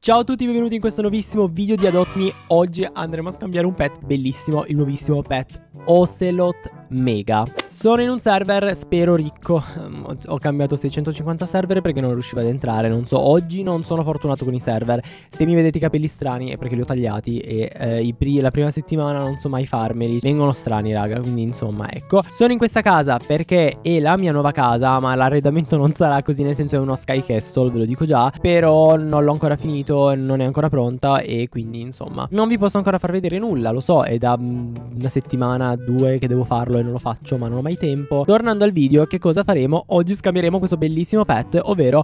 Ciao a tutti, benvenuti in questo nuovissimo video di Adopt Me. Oggi andremo a scambiare un pet bellissimo, il nuovissimo pet Ocelot Mega. Sono in un server, spero ricco. Ho cambiato 650 server perché non riuscivo ad entrare. Non so, oggi non sono fortunato con i server. Se mi vedete i capelli strani è perché li ho tagliati. E la prima settimana non so mai farmeli. Vengono strani, raga. Quindi insomma, ecco. Sono in questa casa perché è la mia nuova casa, ma l'arredamento non sarà così, nel senso è uno Sky Castle, ve lo dico già. Però non l'ho ancora finito, non è ancora pronta. E quindi insomma non vi posso ancora far vedere nulla. Lo so, è da una settimana, due che devo farlo e non lo faccio, ma non ho mai tempo. Tornando al video, che cosa faremo? Oggi scambieremo questo bellissimo pet, ovvero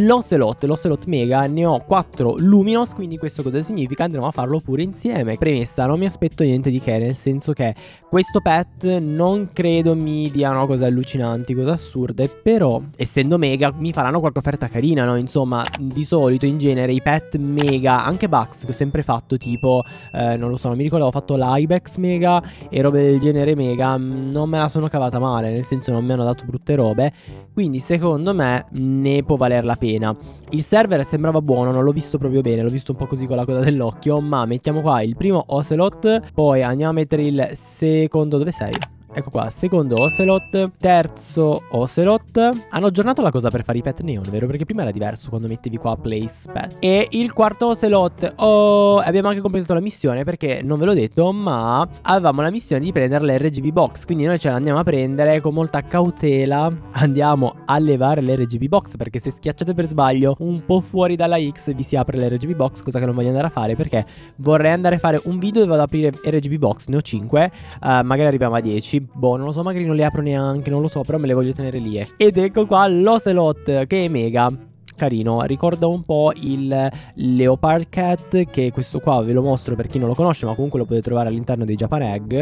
l'Ocelot Mega. Ne ho 4 Luminos, quindi questo cosa significa? Andremo a farlo pure insieme. Premessa, non mi aspetto niente di che, nel senso che questo pet non credo mi diano cose allucinanti, cose assurde, però essendo Mega mi faranno qualche offerta carina, no? Insomma, di solito in genere i pet Mega, anche Bucks che ho sempre fatto, tipo non lo so, non mi ricordo, ho fatto l'Ibex Mega e robe del genere Mega, non me la sono cavata male, nel senso non mi hanno dato brutte robe, quindi secondo me ne può valer la pena. Il server sembrava buono, non l'ho visto proprio bene, l'ho visto un po' così con la coda dell'occhio, ma mettiamo qua il primo Ocelot, poi andiamo a mettere il secondo, dove sei? Ecco qua, secondo Ocelot, terzo Ocelot. Hanno aggiornato la cosa per fare i pet neon, vero? Perché prima era diverso quando mettevi qua place pet. E il quarto Ocelot. Oh, abbiamo anche completato la missione, perché non ve l'ho detto, ma avevamo la missione di prendere l'RGB box. Quindi noi ce l'andiamo a prendere con molta cautela. Andiamo a levare l'RGB box, perché se schiacciate per sbaglio un po' fuori dalla X vi si apre l'RGB box, cosa che non voglio andare a fare, perché vorrei andare a fare un video dove vado ad aprire RGB box. Ne ho 5, magari arriviamo a 10. Boh, non lo so, magari non le apro neanche, non lo so, però me le voglio tenere lì. Ed ecco qua l'Ocelot, che è Mega. Carino, ricorda un po' il Leopard Cat, che questo qua ve lo mostro per chi non lo conosce, ma comunque lo potete trovare all'interno dei Japan Egg.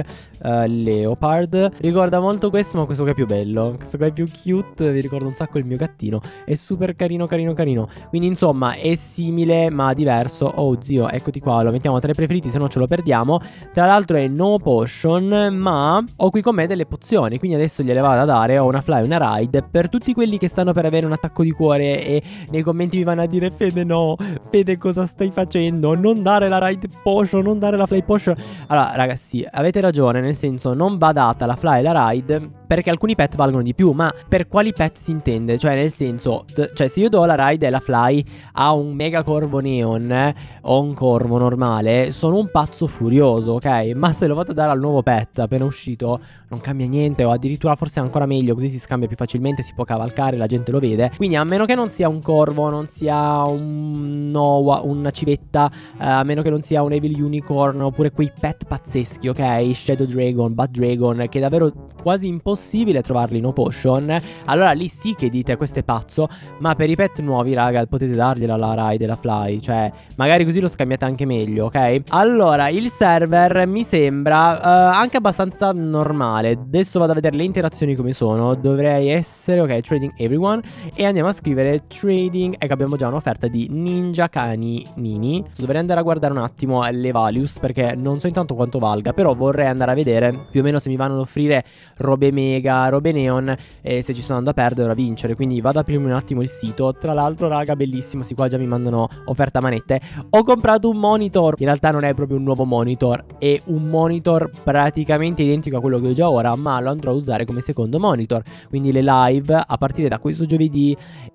Leopard ricorda molto questo, ma questo qua è più bello, questo qua è più cute, vi ricorda un sacco il mio gattino, è super carino. Quindi insomma è simile ma diverso. Oh zio, eccoti qua, lo mettiamo tra i preferiti, se no ce lo perdiamo. Tra l'altro è no potion, ma ho qui con me delle pozioni, quindi adesso gliele vado a dare. Ho una fly, una ride. Per tutti quelli che stanno per avere un attacco di cuore e nei commenti mi vanno a dire: Fede no, Fede cosa stai facendo? Non dare la ride potion, non dare la fly potion. Allora ragazzi, avete ragione, nel senso non va data la fly e la ride perché alcuni pet valgono di più. Ma per quali pet si intende? Cioè nel senso, cioè se io do la ride e la fly a un mega corvo neon o un corvo normale, sono un pazzo furioso, ok? Ma se lo vado a dare al nuovo pet appena uscito non cambia niente, o addirittura forse ancora meglio, così si scambia più facilmente, si può cavalcare, la gente lo vede. Quindi a meno che non sia un corvo, non sia un Noah, una civetta, a meno che non sia un Evil Unicorn, oppure quei pet pazzeschi, ok? Shadow Dragon, Bad Dragon, che è davvero quasi impossibile trovarli no potion, allora lì sì che dite questo è pazzo. Ma per i pet nuovi, raga, potete dargliela la ride e la fly, cioè magari così lo scambiate anche meglio, ok? Allora il server mi sembra anche abbastanza normale. Adesso vado a vedere le interazioni come sono. Dovrei essere, ok, trading everyone, e andiamo a scrivere trading. Ecco, abbiamo già un'offerta di Ninja Caninini. Dovrei andare a guardare un attimo le values, perché non so intanto quanto valga, però vorrei andare a vedere più o meno se mi vanno ad offrire robe mega, robe neon, e se ci sono andando a perdere o a vincere. Quindi vado a aprirmi un attimo il sito. Tra l'altro raga, bellissimo, sì, qua già mi mandano offerta manette. Ho comprato un monitor, in realtà non è proprio un nuovo monitor, è un monitor praticamente identico a quello che ho già ora, ma lo andrò a usare come secondo monitor. Quindi le live a partire da questo giovedì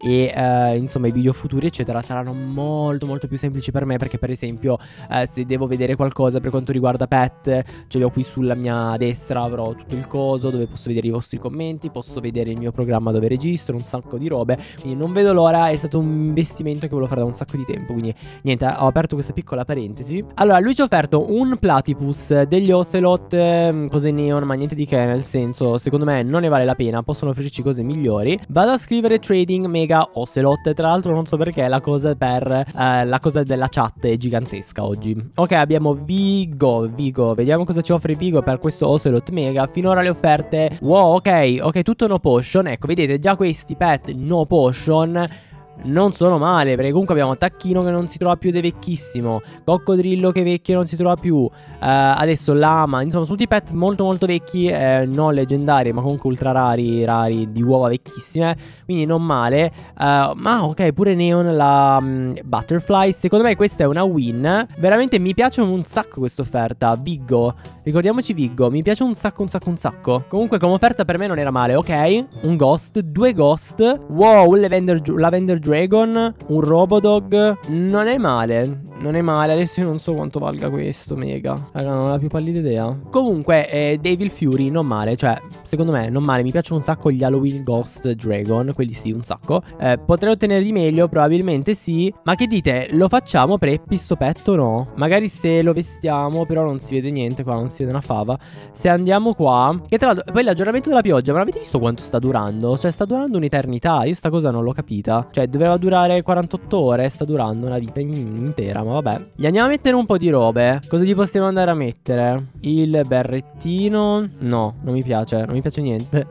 e insomma i video futuri eccetera saranno molto più semplici per me, perché per esempio se devo vedere qualcosa per quanto riguarda pet, ce li ho qui sulla mia destra, avrò tutto il coso dove posso vedere i vostri commenti, posso vedere il mio programma dove registro un sacco di robe, quindi non vedo l'ora. È stato un investimento che volevo fare da un sacco di tempo, quindi niente, ho aperto questa piccola parentesi. Allora lui ci ha offerto un Platypus, degli Ocelot, cose neon, ma niente di che, nel senso secondo me non ne vale la pena, possono offrirci cose migliori. Vado a scrivere trading Mega Ocelot. Tra l'altro non so perché la cosa per la cosa della chat è gigantesca oggi. Ok, abbiamo Vigo, vediamo cosa ci offre Vigo per questo Ocelot Mega. Finora le offerte, wow, ok, tutto no potion. Ecco, vedete già questi pet no potion non sono male, perché comunque abbiamo Tacchino che non si trova più ed è vecchissimo, Coccodrillo che è vecchio e non si trova più, adesso Lama, insomma tutti pet molto molto vecchi, non leggendari ma comunque ultra rari di uova vecchissime, quindi non male. Ma ok, pure Neon, la Butterfly, secondo me questa è una win. Veramente mi piace un sacco questa offerta. Viggo, ricordiamoci Viggo, mi piace un sacco. Comunque come offerta per me non era male. Ok, un Ghost, 2 Ghost, wow, un Lavender Dragon, un Robodog. Non è male, non è male. Adesso io non so quanto valga questo mega, raga, non ho la più pallida idea. Comunque Devil Fury non male, cioè secondo me non male. Mi piacciono un sacco gli Halloween Ghost Dragon, quelli sì, un sacco. Potrei ottenere di meglio, probabilmente sì. Ma che dite, lo facciamo preppi sto petto o no? Magari se lo vestiamo, però non si vede niente qua, non si vede una fava. Se andiamo qua, che tra l'altro poi l'aggiornamento della pioggia, ma avete visto quanto sta durando? Cioè sta durando un'eternità. Io sta cosa non l'ho capita. Cioè doveva durare 48 ore, sta durando una vita intera. Ma vabbè, gli andiamo a mettere un po' di robe. Cosa gli possiamo andare a mettere? Il berrettino, no, non mi piace, non mi piace niente.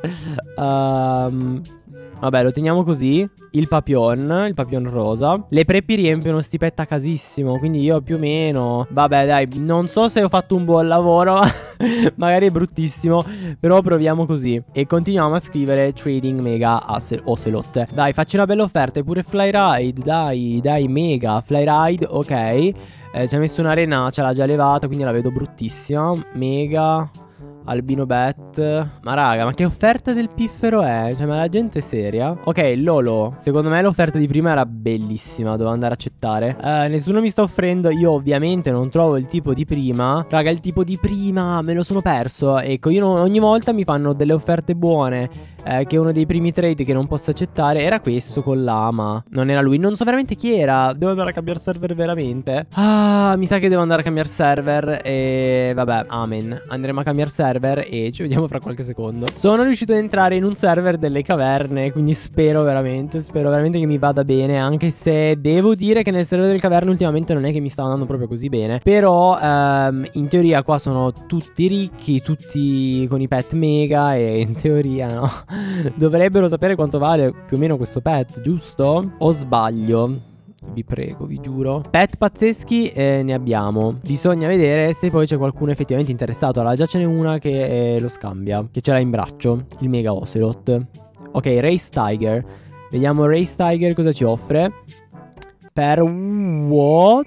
Vabbè, lo teniamo così. Il Papillon rosa. Le prepi riempiono sti pet a casissimo, quindi io più o meno, vabbè dai, non so se ho fatto un buon lavoro. Magari è bruttissimo, però proviamo così. E continuiamo a scrivere Trading Mega Ocelot. Dai, facci una bella offerta. E pure Flyride, dai Mega Flyride, ok. Ci ha messo un'arena, ce l'ha già levata, quindi la vedo bruttissima. Mega Albino Bet. Ma raga, ma che offerta del piffero è? Cioè, ma la gente è seria? Ok, Lolo, secondo me l'offerta di prima era bellissima, dovevo andare a accettare. Nessuno mi sta offrendo. Io ovviamente non trovo il tipo di prima. Raga, il tipo di prima me lo sono perso. Ecco, io ogni volta mi fanno delle offerte buone, che uno dei primi trade che non posso accettare era questo con l'ama. Non era lui, non so veramente chi era. Devo andare a cambiare server veramente. Mi sa che devo andare a cambiare server. E vabbè, amen. Andremo a cambiare server e ci vediamo fra qualche secondo. Sono riuscito ad entrare in un server delle caverne, quindi spero veramente che mi vada bene. Anche se devo dire che nel server delle caverne ultimamente non è che mi sta andando proprio così bene. Però in teoria qua sono tutti ricchi, tutti con i pet mega. E in teoria no, dovrebbero sapere quanto vale più o meno questo pet, giusto? O sbaglio? Vi prego, vi giuro. Pet pazzeschi ne abbiamo. Bisogna vedere se poi c'è qualcuno effettivamente interessato. Allora già ce n'è una che lo scambia, che ce l'ha in braccio, il Mega Ocelot. Ok, Race Tiger. Vediamo Race Tiger cosa ci offre. Per what?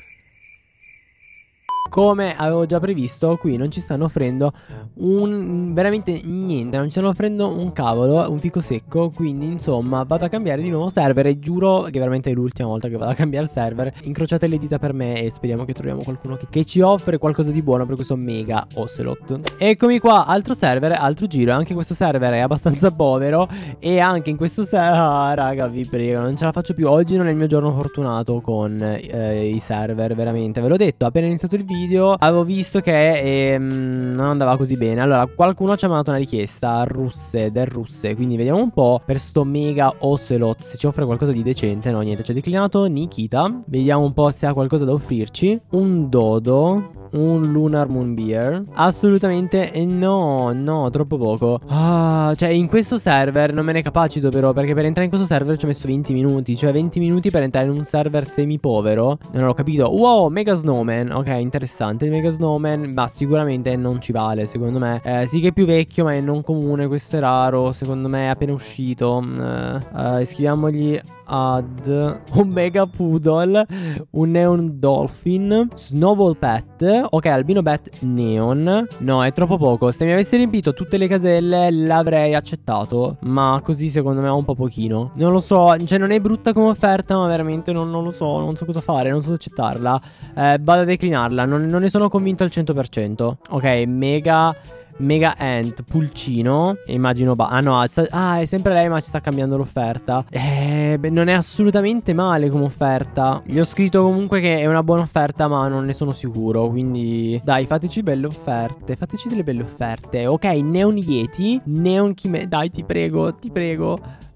Come avevo già previsto, qui non ci stanno offrendo veramente niente. Non ci stanno offrendo un cavolo, un fico secco. Quindi insomma vado a cambiare di nuovo server. E giuro che veramente è l'ultima volta che vado a cambiare server. Incrociate le dita per me e speriamo che troviamo qualcuno che ci offre qualcosa di buono per questo Mega Ocelot. Eccomi qua, altro server, altro giro. Anche questo server è abbastanza povero. E anche in questo server, raga, vi prego, non ce la faccio più. Oggi non è il mio giorno fortunato con i server, veramente. Ve l'ho detto, appena iniziato il video avevo visto che non andava così bene. Allora qualcuno ci ha mandato una richiesta del russe. Quindi vediamo un po' per sto Mega Ocelot se ci offre qualcosa di decente. No, niente, ci ha declinato Nikita. Vediamo un po' se ha qualcosa da offrirci. Un dodo, un Lunar Moonbear. Assolutamente no, troppo poco. Cioè in questo server non me ne capacito però, perché per entrare in questo server ci ho messo 20 minuti. Cioè 20 minuti per entrare in un server semi povero. Non ho capito. Wow, Mega Snowman. Ok, interessante il Mega Snowman. Ma sicuramente non ci vale, secondo me. Sì che è più vecchio ma è non comune. Questo è raro, secondo me è appena uscito. Scriviamogli ad un Mega Poodle, un Neon Dolphin, Snowball Pet. Ok, Albino Bet Neon. No, è troppo poco. Se mi avessi riempito tutte le caselle l'avrei accettato, ma così secondo me è un po' pochino. Non lo so, cioè non è brutta come offerta, ma veramente non lo so. Non so cosa fare, non so se accettarla. Vado a declinarla, non ne sono convinto al 100%. Ok, Mega Ant Pulcino. Immagino no, è sempre lei ma ci sta cambiando l'offerta. Non è assolutamente male come offerta. Gli ho scritto comunque che è una buona offerta, ma non ne sono sicuro. Quindi dai, fateci belle offerte. Fateci delle belle offerte. Ok, Neon Yeti, Neon Chime. Dai, ti prego.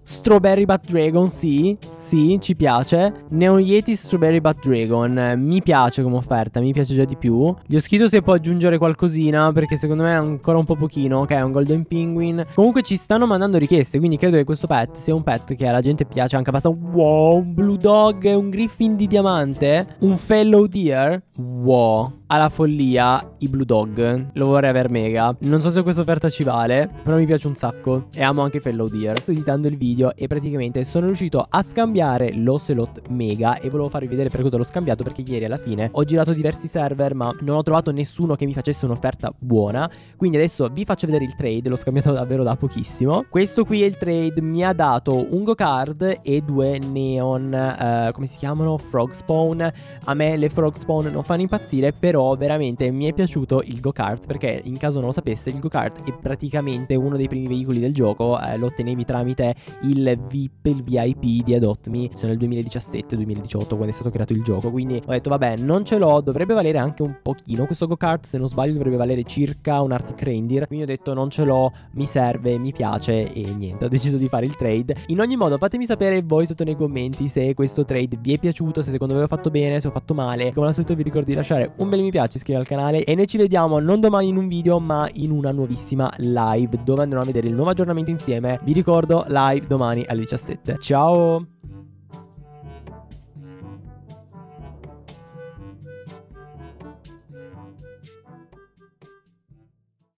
Strawberry Bat Dragon, sì, ci piace. Neon Yeti Strawberry Bat Dragon, mi piace come offerta, mi piace già di più. Gli ho scritto se può aggiungere qualcosina, perché secondo me è ancora un po' pochino. Ok, è un Golden Penguin. Comunque ci stanno mandando richieste, quindi credo che questo pet sia un pet che alla gente piace anche abbastanza. Wow, un Blue Dog, un Griffin di diamante, un Fellow Deer. Wow, alla follia i Blue Dog, lo vorrei aver mega. Non so se questa offerta ci vale, però mi piace un sacco e amo anche Fellow Deer. Sto editando il video e praticamente sono riuscito a scambiare l'Ocelot Mega e volevo farvi vedere per cosa l'ho scambiato, perché ieri alla fine ho girato diversi server ma non ho trovato nessuno che mi facesse un'offerta buona. Quindi adesso vi faccio vedere il trade, l'ho scambiato davvero da pochissimo. Questo qui è il trade, mi ha dato un Go-Card e due Neon, come si chiamano? Frog Spawn. A me le Frog Spawn non fanno impazzire, però veramente mi è piaciuto il Go-Kart, perché in caso non lo sapesse il Go-Kart è praticamente uno dei primi veicoli del gioco, lo ottenevi tramite il VIP, il VIP di Adopt Me, nel 2017-2018 quando è stato creato il gioco. Quindi ho detto vabbè, non ce l'ho, dovrebbe valere anche un pochino questo Go-Kart, se non sbaglio dovrebbe valere circa un Arctic Reindeer, quindi ho detto non ce l'ho, mi serve, mi piace e niente, ho deciso di fare il trade. In ogni modo fatemi sapere voi sotto nei commenti se questo trade vi è piaciuto, se secondo voi ho fatto bene, se ho fatto male. Come al solito vi ricordo di lasciare un bel mi piace, iscrivervi al canale e noi ci vediamo non domani in un video ma in una nuovissima live dove andremo a vedere il nuovo aggiornamento insieme. Vi ricordo live domani alle 17. Ciao!